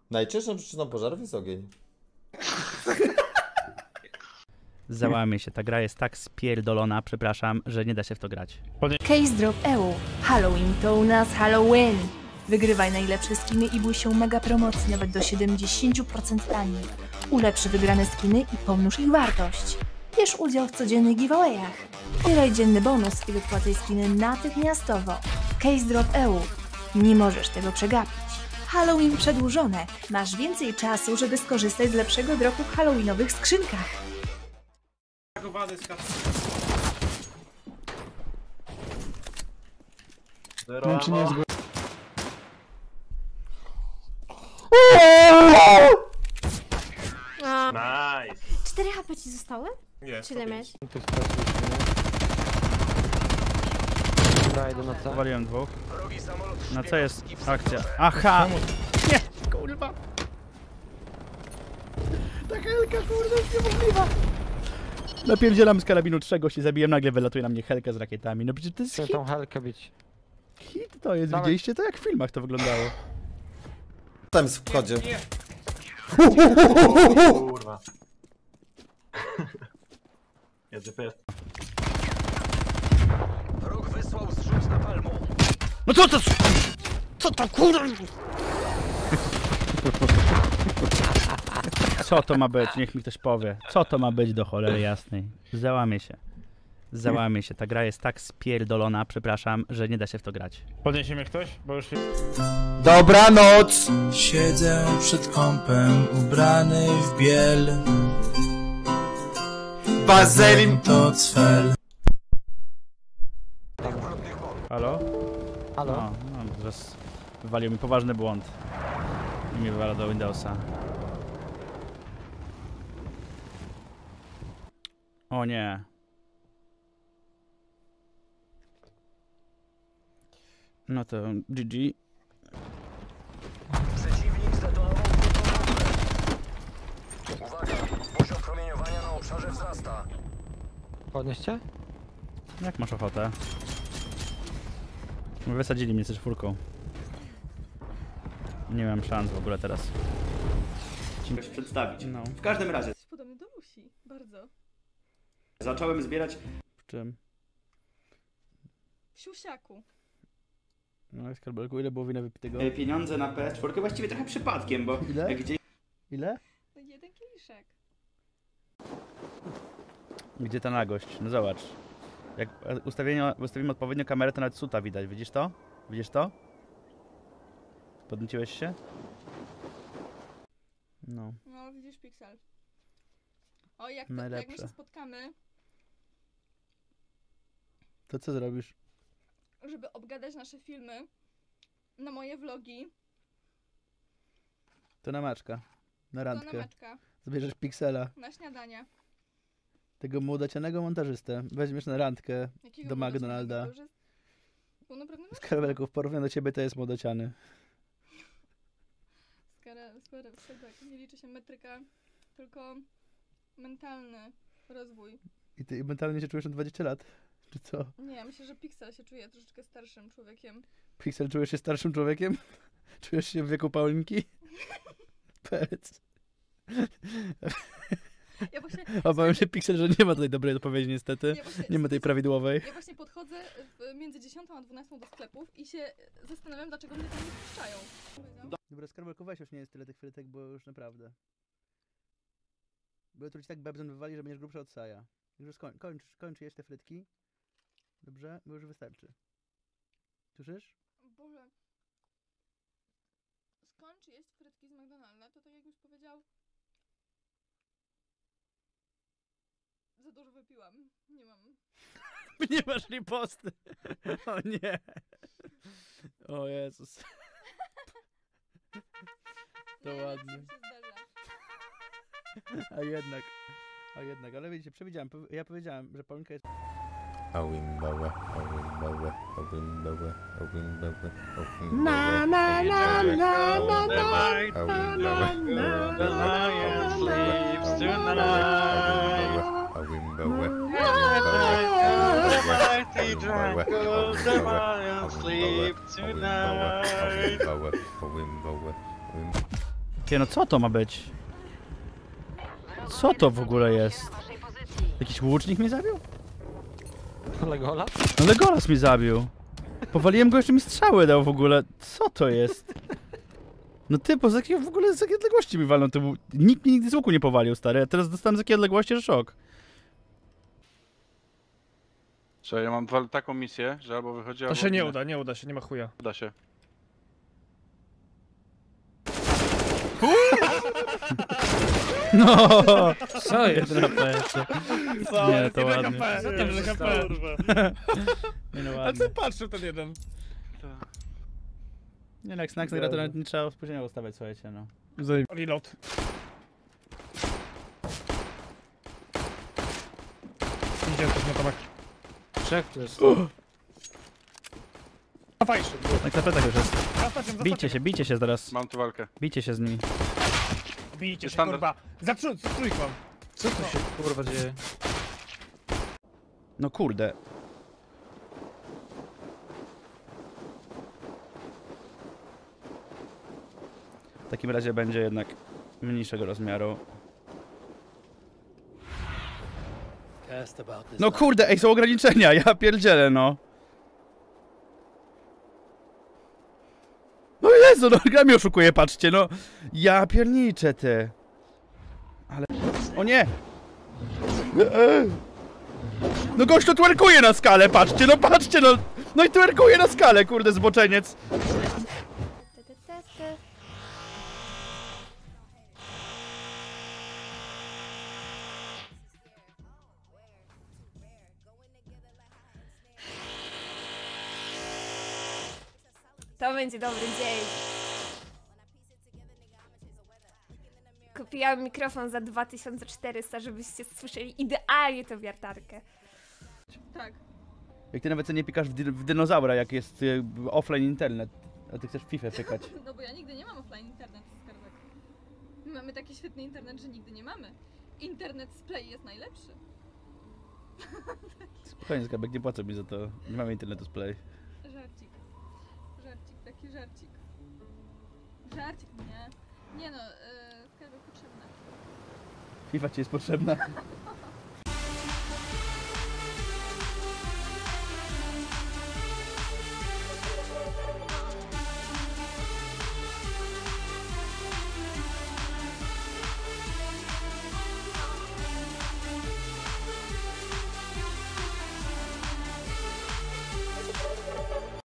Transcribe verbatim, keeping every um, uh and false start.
Najczęstszą przyczyną pożarów jest ogień. Załamie się, ta gra jest tak spierdolona, przepraszam, że nie da się w to grać. Case Drop E U. Halloween to u nas Halloween. Wygrywaj najlepsze skiny i bój się mega promocji, nawet do siedemdziesiąt procent taniej. Ulepszy wygrane skiny i pomnóż ich wartość. Bierz udział w codziennych giveawayach. Zbieraj dzienny bonus i wypłacaj skiny natychmiastowo. Case Drop E U. Nie możesz tego przegapić. Halloween przedłużone. Masz więcej czasu, żeby skorzystać z lepszego dropu w halloweenowych skrzynkach. Zero czy nie jest... Nice! cztery H P ci zostały? Nie, Czy ile miałeś? Powaliłem dwóch. Na co jest akcja? Aha! Nie! Kurwa! Ta helka, kurde, jest niemożliwa! Napierdzielam z karabinu trzech gości, zabiłem, nagle wylatuje na mnie helka z rakietami. No przecież to jest hit. tą helkę bić. Hit to jest, Dawaj. widzieliście to? Jak w filmach to wyglądało. Tam jest w wchodzie. Kurwa. Jest G P S. Wróg wysłał zrzut na palmu. No co to? Co to kurwa? Co to ma być? Niech mi ktoś powie. Co to ma być do cholery jasnej? Załamie się. Załamie się. Ta gra jest tak spierdolona, przepraszam, że nie da się w to grać. Podniesie mnie ktoś? Bo już... Dobranoc! Siedzę przed kąpem ubrany w biel. Bazelin To cfel. Halo? Halo? No, no, zaraz wywalił mi poważny błąd. I mnie wywala do Windowsa. O nie. No to G G. Przeciwnik zdetonował bombę. Uwaga, poziom promieniowania na obszarze wzrasta. Podnieście? Jak masz ochotę? Wysadzili mnie ze czwórką. Nie mam szans w ogóle teraz. Czegoś przedstawić. No. W każdym razie Jesteś podobny do Lucy, bardzo. zacząłem zbierać W czym? W siusiaku. No skarbelku, ile było wina wypitego? e, pieniądze na P S cztery, właściwie trochę przypadkiem, bo Ile? e, gdzieś Ile? Jeden kieliszek. Gdzie ta nagość? No zobacz. Jak ustawienie, ustawimy odpowiednio kamerę, to nawet suta widać. Widzisz to? Widzisz to? Podnieciłeś się? No. No, widzisz Pixel. O, jak, to, Najlepsze. jak my się spotkamy, To co zrobisz? żeby obgadać nasze filmy na moje vlogi, To na maczka. Na to randkę. na meczka, Zabierzesz Pixela. na śniadanie. Tego młodacianego montażystę. Weźmiesz na randkę Jakiego do młodocianego? McDonalda. To już jest pełnoprawny Z Karmelków, w porównaniu do ciebie to jest młodaciany. Skoro, skoro, tak, nie liczy się metryka, tylko mentalny rozwój. I ty mentalnie się czujesz na dwadzieścia lat? Czy co? Nie, myślę, że Pixel się czuje troszeczkę starszym człowiekiem. Pixel, czujesz się starszym człowiekiem? Czujesz się w wieku Paulinki? Powiedz. Ja właśnie, Obawiam się, Pixel, że nie ma tutaj dobrej odpowiedzi niestety. ja właśnie, Nie ma tej prawidłowej. ja właśnie podchodzę w, między dziesiątą a dwunastą do sklepów i się zastanawiam, dlaczego mnie tam nie wpuszczają. Dobra, skarbelku, weź już nie jest tyle tych frytek, bo już naprawdę. Bo jutro ci tak bebzon wywali, że będziesz grubsza od Saja. Już skoń, kończ, kończ jeść te frytki. Dobrze? Bo już wystarczy. Słyszysz? Boże. Skończ jeść frytki z McDonalda, to tak jak już powiedział... Za dużo wypiłam. Nie mam... Nie masz riposty. O nie. O Jezus. To nie, ładnie. się zdarza. A jednak. A jednak, ale widzicie, przewidziałem. Ja powiedziałem, że Paulinka jest... A wimbawe, a wimbawe, a wimbawe, a wimbawe, a wimbawe. Na na na na na na. The lion sleeps tonight. A wimbawe, The mighty Draco, the lion sleeps tonight. a wimbawe, a wimbawe. Ty, no co to ma być? Co to w ogóle jest? Jakiś łucznik mnie zabił? Legolas? No Legolas mnie zabił. Powaliłem go, jeszcze mi strzały dał w ogóle. Co to jest? No ty, po z jakiej w ogóle z jakiej odległości mi walą? To był... Nikt mnie nigdy z łuku nie powalił, stary. Ja teraz dostałem z jakiej odległości, że szok. Czy ja mam dwa- taką misję, że albo wychodzi, To albo się nie ginę. uda, nie uda się, nie ma chuja. Uda się. No! Co jest? Jeden H P jeszcze. Co? Nie, to Jeden ładnie. H P, Co tam jeden się H stało? P. Nie no Ale ładnie. co patrzył ten jeden? Nie no, jak Snack zagra, to nawet nie trzeba spóźnienia ustawiać, słuchajcie, no. Reload. Idzie też na tomek. Trzech tu jest. Na fajszy. Na tapetach już jest. Zastaczem, Bijcie się, bijcie się zaraz. Mam tu walkę. Bijcie się z nimi. Bijcie się, Standard. kurwa. Za trój, za trójką. Co tu się kurwa dzieje? No kurde. W takim razie będzie jednak mniejszego rozmiaru. No kurde, ej, są ograniczenia, ja pierdzielę, no. No Jezu, no gra mnie oszukuje, patrzcie, no. Ja pierniczę, ty. Ale... O nie! No gość to twerkuje na skalę, patrzcie, no patrzcie, no. No i twerkuje na skalę, kurde, zboczeniec. To będzie dobry dzień. Kupiłam mikrofon za dwa tysiące czterysta, żebyście słyszeli idealnie tę wiertarkę. Tak. Jak ty nawet nie pikasz w, dy w dinozaura, jak jest y, offline internet, a ty chcesz w FIFA pykać. No bo ja nigdy nie mam offline internet, skarbek. My mamy taki świetny internet, że nigdy nie mamy. Internet z Play jest najlepszy. Spokojnie, Skarbek, nie płacą mi za to. Nie mamy internetu z Play. Żarcik. Żarcik, taki żarcik. Żarcik, nie? Nie no, yy, skarbek potrzebny. FIFA ci jest potrzebna.